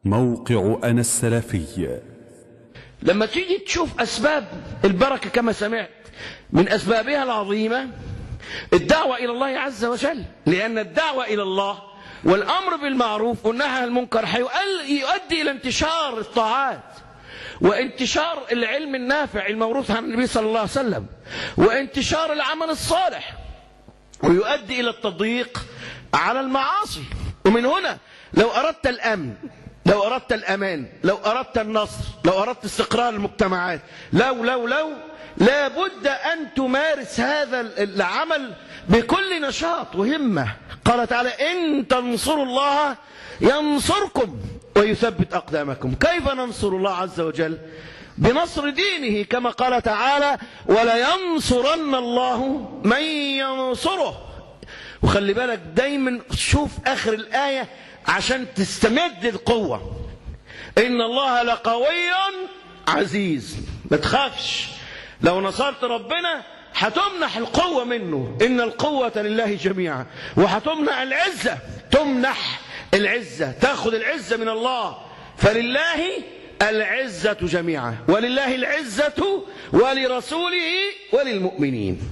موقع أنا السلفي. لما تيجي تشوف أسباب البركة كما سمعت، من أسبابها العظيمة الدعوة إلى الله عز وجل، لأن الدعوة إلى الله والأمر بالمعروف والنهي عن المنكر يؤدي إلى انتشار الطاعات وانتشار العلم النافع الموروث عن النبي صلى الله عليه وسلم وانتشار العمل الصالح، ويؤدي إلى التضييق على المعاصي. ومن هنا لو أردت الأمن، لو أردت الأمان، لو أردت النصر، لو أردت استقرار المجتمعات، لو لا بد أن تمارس هذا العمل بكل نشاط وهمة. قال تعالى: إن تنصروا الله ينصركم ويثبت أقدامكم. كيف ننصر الله عز وجل؟ بنصر دينه، كما قال تعالى: ولينصرن الله من ينصره. وخلي بالك دايما شوف آخر الآية عشان تستمد القوة. إن الله لقوي عزيز. ما تخافش، لو نصرت ربنا هتمنح القوة منه، إن القوة لله جميعا، وهتمنح العزة، تمنح العزة، تأخذ العزة من الله. فلله العزة جميعا، ولله العزة ولرسوله وللمؤمنين.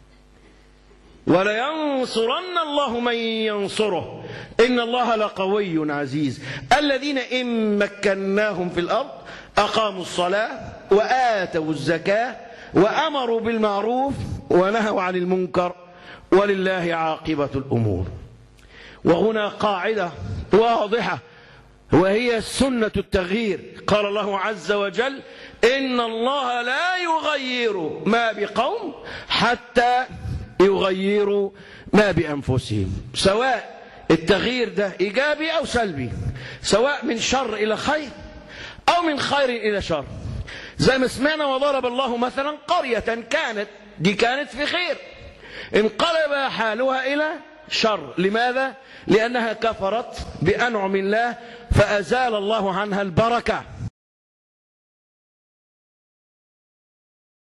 ولينصرن الله من ينصره إن الله لقوي عزيز. الذين إن مكناهم في الأرض أقاموا الصلاة وآتوا الزكاة وأمروا بالمعروف ونهوا عن المنكر ولله عاقبة الأمور. وهنا قاعدة واضحة وهي سنة التغيير. قال الله عز وجل: إن الله لا يغير ما بقوم حتى يغيروا ما بأنفسهم. سواء التغيير ده إيجابي أو سلبي، سواء من شر إلى خير أو من خير إلى شر. زي ما سمعنا: وضرب الله مثلا قرية كانت في خير انقلب حالها إلى شر. لماذا؟ لأنها كفرت بأنعم الله فأزال الله عنها البركة.